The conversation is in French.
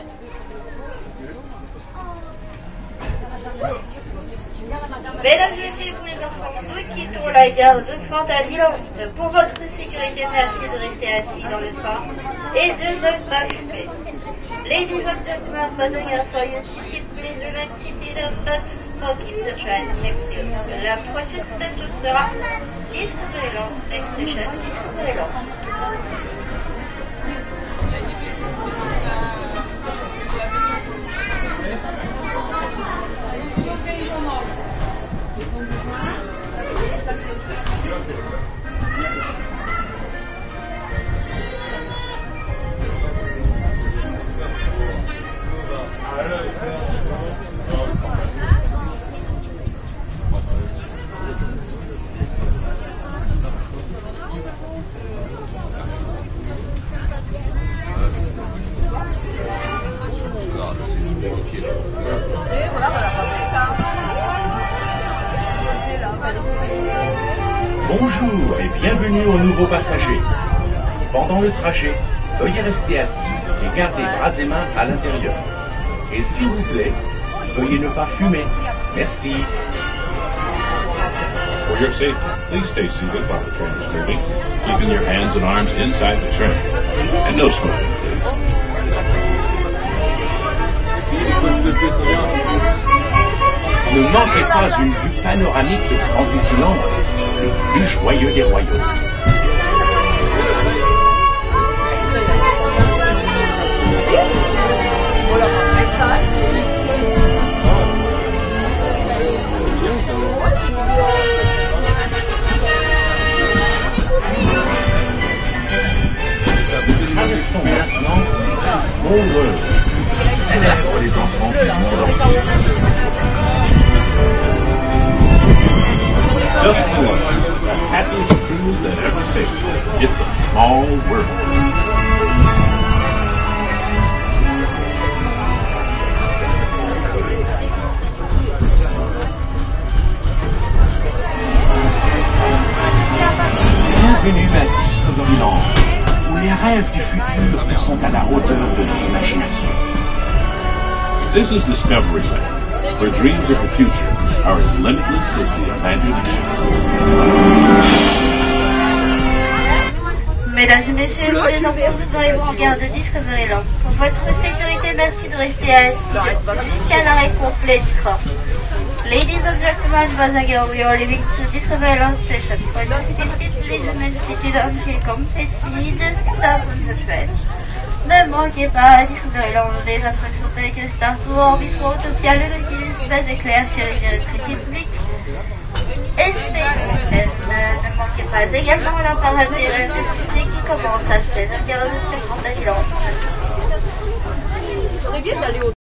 Mesdames et messieurs, les enfants, nous quittons la gare de Fantasyland. Pour votre sécurité, merci de rester assis dans le train et de ne pas fumer. Ladies and gentlemen, passing for your ticket, please remain seated and not smoking the train. Next you. La prochaine station sera Discoveryland. Next station, Discoveryland. Bonjour et bienvenue aux nouveaux passagers. Pendant le trajet, veuillez rester assis et garder bras et mains à l'intérieur. Et s'il vous plaît, veuillez ne pas fumer. Merci. For your safety, please stay seated while the train is moving, keeping your hands and arms inside the train. And no smoking, please. Ne manquez pas une vue panoramique de Fantasyland, le plus joyeux des royaumes. Traversons maintenant ce small world qui célèbre les enfants du monde entier. Just for one, the happiest cruise that ever sailed. It's a small world. Bienvenue à Discoveryland, où les rêves du futur sont à la hauteur de l'imagination. This is Discoveryland, where dreams of the future are as limitless as the imagination. Mesdames et messieurs, les enfants, nous arrivons en gare de Discoveryland. Pour votre sécurité, merci de rester assis jusqu'à l'arrêt complet du train. Ladies and gentlemen, once again, we are leaving to Discoveryland station. For your safety, please remain seated until completed stop on the train. Ne manquez pas à Discoveryland des attractions telles que Star Tours, Bistro, Social, le base éclair, chérie, public. Et ne manquez pas également la parade des rêves de Disney qui commence à 16h15 sur Fantasyland.